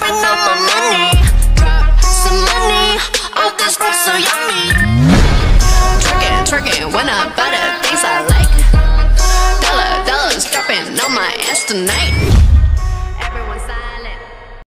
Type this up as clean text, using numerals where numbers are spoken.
dropping all my money. Drop some money, all this food so yummy. Twerking when I buy the things I like. Dollars dropping on my ass tonight.